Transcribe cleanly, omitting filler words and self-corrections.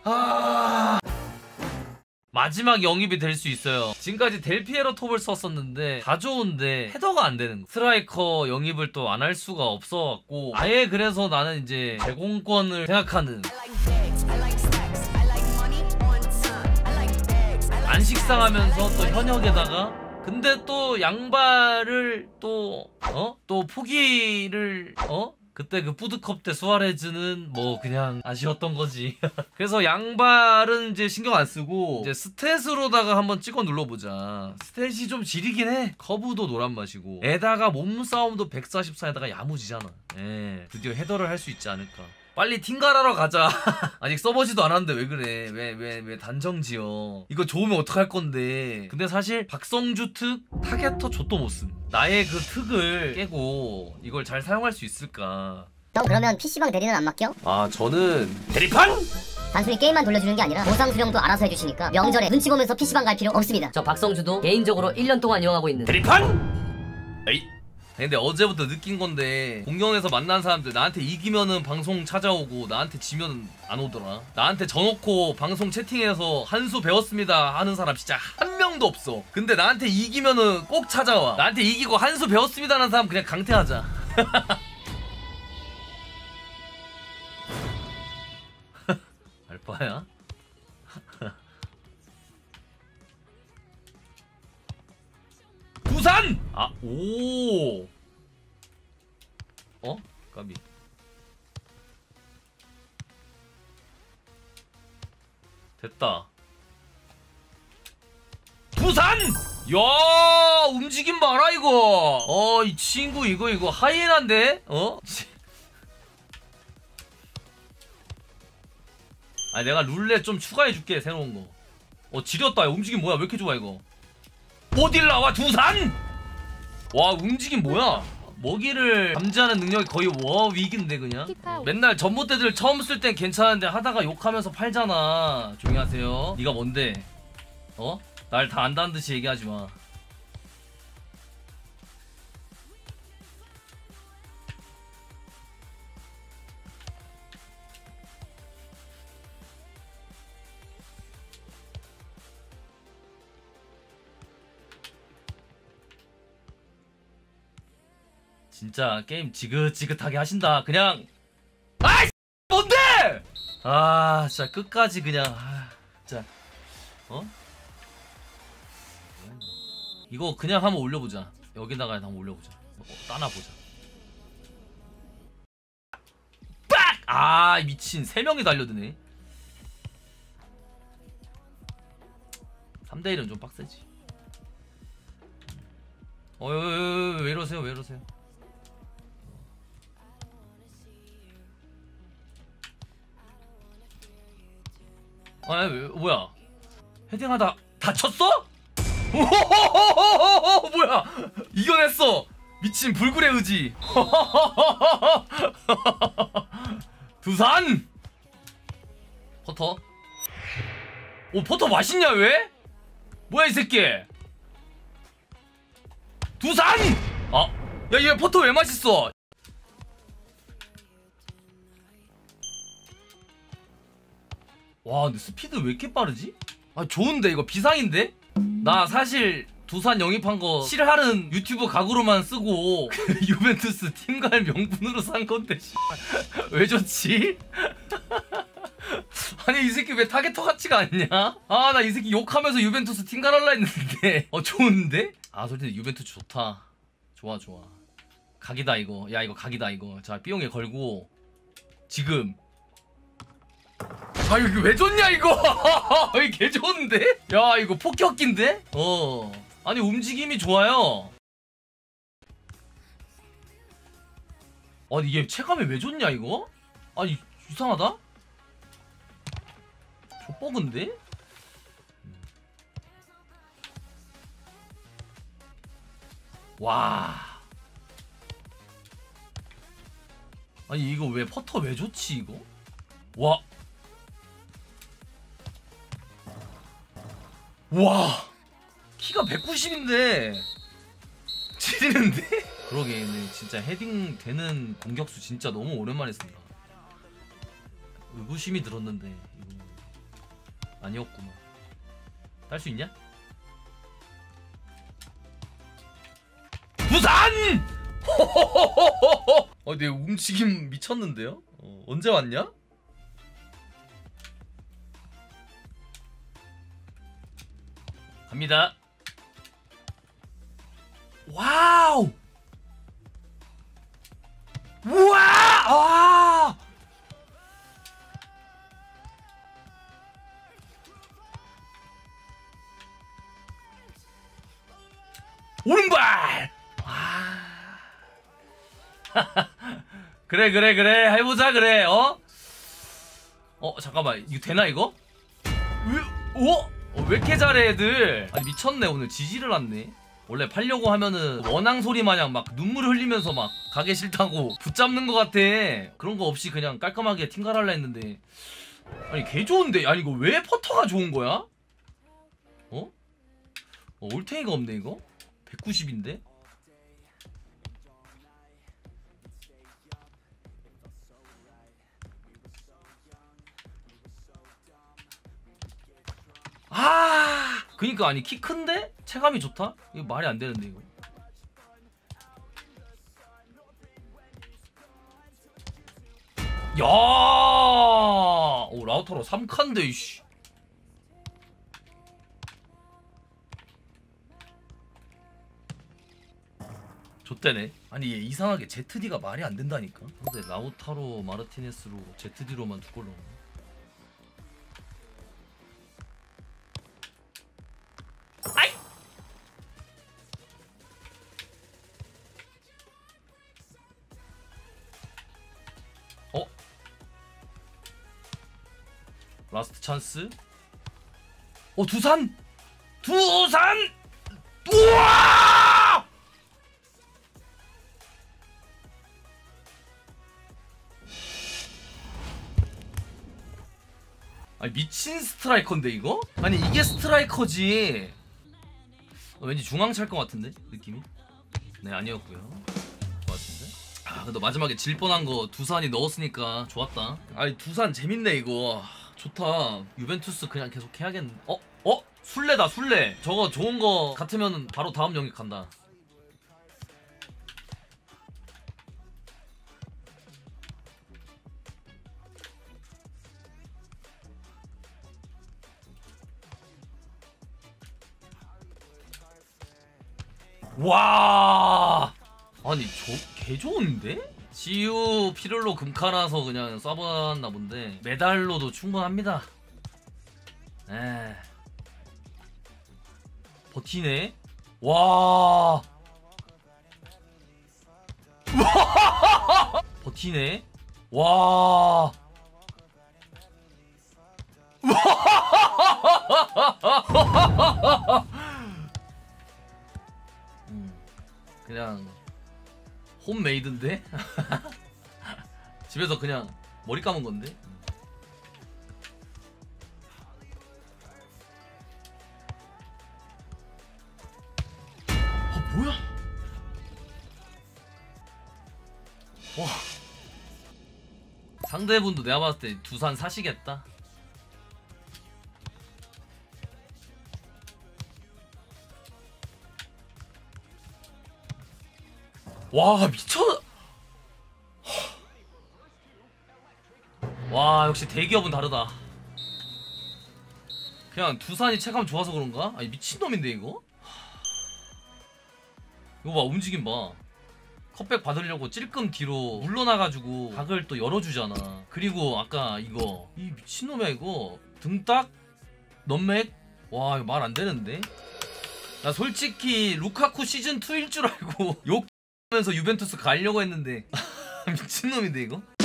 마지막 영입이 될 수 있어요. 지금까지 델피에로 톱을 썼었는데 다 좋은데 헤더가 안 되는 거. 스트라이커 영입을 또 안 할 수가 없어갖고 아예 그래서 나는 이제 제공권을 생각하는. 안 식상하면서 또 현역에다가 근데 또 양발을 또 포기를 그때 그 푸드컵 때 수아레즈는 뭐 그냥 아쉬웠던 거지. 그래서 양발은 이제 신경 안 쓰고 이제 스탯으로다가 한번 찍어 눌러보자. 스탯이 좀 지리긴 해. 커브도 노란 맛이고 에다가 몸싸움도 144에다가 야무지잖아. 예, 드디어 헤더를 할 수 있지 않을까. 빨리 팀갈하러 가자. 아직 써보지도 않았는데 왜 그래. 왜 단정지어. 이거 좋으면 어떡할 건데. 근데 사실 박성주 특 타겟터 좆도 못씀. 나의 그 특을 깨고 이걸 잘 사용할 수 있을까. 형 그러면 PC방 대리는 안 맡겨? 아 저는 대리판? 단순히 게임만 돌려주는 게 아니라 보상 수령도 알아서 해주시니까 명절에 눈치 보면서 PC방 갈 필요 없습니다. 저 박성주도 개인적으로 1년 동안 이용하고 있는 대리판? 에이. 근데 어제부터 느낀 건데 공연에서 만난 사람들 나한테 이기면은 방송 찾아오고 나한테 지면 안 오더라. 나한테 져놓고 방송 채팅에서 한 수 배웠습니다 하는 사람 진짜 한 명도 없어. 근데 나한테 이기면은 꼭 찾아와. 나한테 이기고 한 수 배웠습니다 하는 사람 그냥 강퇴하자. 알바야? 부산! 아, 오! 까비. 됐다. 부산! 야, 움직임 봐라, 이거! 이 친구, 이거 하이에나인데? 아니, 내가 룰렛 좀 추가해줄게, 새로운 거. 지렸다. 야, 움직임 뭐야? 왜 이렇게 좋아, 이거? 어딜 나와 두산! 와 움직임 뭐야? 먹이를 감지하는 능력이 거의 워윅인데 그냥? 맨날 전봇대들 처음 쓸 땐 괜찮은데 하다가 욕하면서 팔잖아. 조용히 하세요. 네가 뭔데? 날 다 안다는 듯이 얘기하지마. 진짜 게임 지긋지긋하게 하신다. 그냥 아이 뭔데? 아 진짜 끝까지 그냥 진짜 이거 그냥 한번 올려보자. 여기다가 한번 올려보자. 따놔보자. 빡! 미친 3명이 달려드네. 3대1은 좀 빡세지. 왜 이러세요? 왜 이러세요? 뭐야? 헤딩하다 다쳤어? 오호호호호호호 뭐야? 이겨냈어. 미친 불굴의 의지. 두산 퍼터. 퍼터 맛있냐 왜? 뭐야 이 새끼? 두산! 야 얘 퍼터 왜 맛있어? 와 근데 스피드 왜 이렇게 빠르지? 좋은데 이거 비상인데? 나 사실 두산 영입한 거 싫어하는 유튜브 각오로만 쓰고 유벤투스 팀갈 명분으로 산 건데 왜 좋지? 아니 이 새끼 왜 타겟터 같지가 않냐? 나 이 새끼 욕하면서 유벤투스 팀갈 할라 했는데 좋은데? 솔직히 유벤투스 좋다. 좋아 각이다 이거. 야 이거 각이다 이거. 자 삐용에 걸고 지금 이거 왜 좋냐 이거. 이거 개 좋은데? 야 이거 폭격기인데? 아니 움직임이 좋아요. 아니 이게 체감이 왜 좋냐 이거? 아니 이상하다? 족버그인데? 와 아니 이거 왜 퍼터 왜 좋지 이거? 와 키가 190인데 지리는데? 그러게 진짜 헤딩 되는 공격수 진짜 너무 오랜만에 쓴다. 의구심이 들었는데 이거. 아니었구만. 딸 수 있냐? 부산! 내 움직임 미쳤는데요? 언제 왔냐? 갑니다. 와우! 우와! 아! 오른발! 아. 그래 해보자 그래. 잠깐만 이거 되나 이거? 왜 이렇게 잘해 애들? 아니 미쳤네 오늘 지지를 않네. 원래 팔려고 하면은 원앙 소리 마냥 막 눈물 흘리면서 막 가기 싫다고 붙잡는 것 같아. 그런 거 없이 그냥 깔끔하게 팀갈할라 했는데 아니 개 좋은데. 아니 이거 왜 퍼터가 좋은 거야? 올탱이가 없네 이거? 190인데? 그니까 아니 키 큰데? 체감이 좋다? 이거 말이 안 되는데 이거. 야! 오 라우터로 3칸데 이씨. 좆대네. 아니 얘 이상하게 ZD가 말이 안 된다니까. 근데 라우타로 마르티네스로 ZD로만 두 골 넣어. 아이! 라스트 찬스. 두산! 우와! 아니 미친 스트라이커인데 이거? 아니 이게 스트라이커지. 왠지 중앙 찰 것 같은데 느낌이? 네 아니었고요. 좋았는데. 근데 마지막에 질 뻔한 거 두산이 넣었으니까 좋았다. 아니 두산 재밌네 이거. 좋다. 유벤투스 그냥 계속 해야겠네. 술래다 술래. 저거 좋은 거 같으면 바로 다음 영입 간다. 와! 아니 개 좋은데? CU 피를로 금카라서 그냥 쏴봤나 본데 메달로도 충분합니다. 버티네. 와. 버티네. 와. 그냥 홈메이드인데? 집에서 그냥 머리 감은 건데? 뭐야? 와. 상대분도 내가 봤을 때 두산 사시겠다. 와 미쳐. 와 역시 대기업은 다르다. 그냥 두산이 체감 좋아서 그런가? 아니 미친놈인데 이거? 이거 봐 움직임 봐. 컵백 받으려고 찔끔 뒤로 물러나가지고 각을 또 열어주잖아. 그리고 아까 이거 이 미친놈이야 이거. 등딱 넘맥. 와 이거 말 안되는데. 나 솔직히 루카쿠 시즌2일 줄 알고 욕하면서 유벤투스 가려고 했는데 미친놈인데 이거?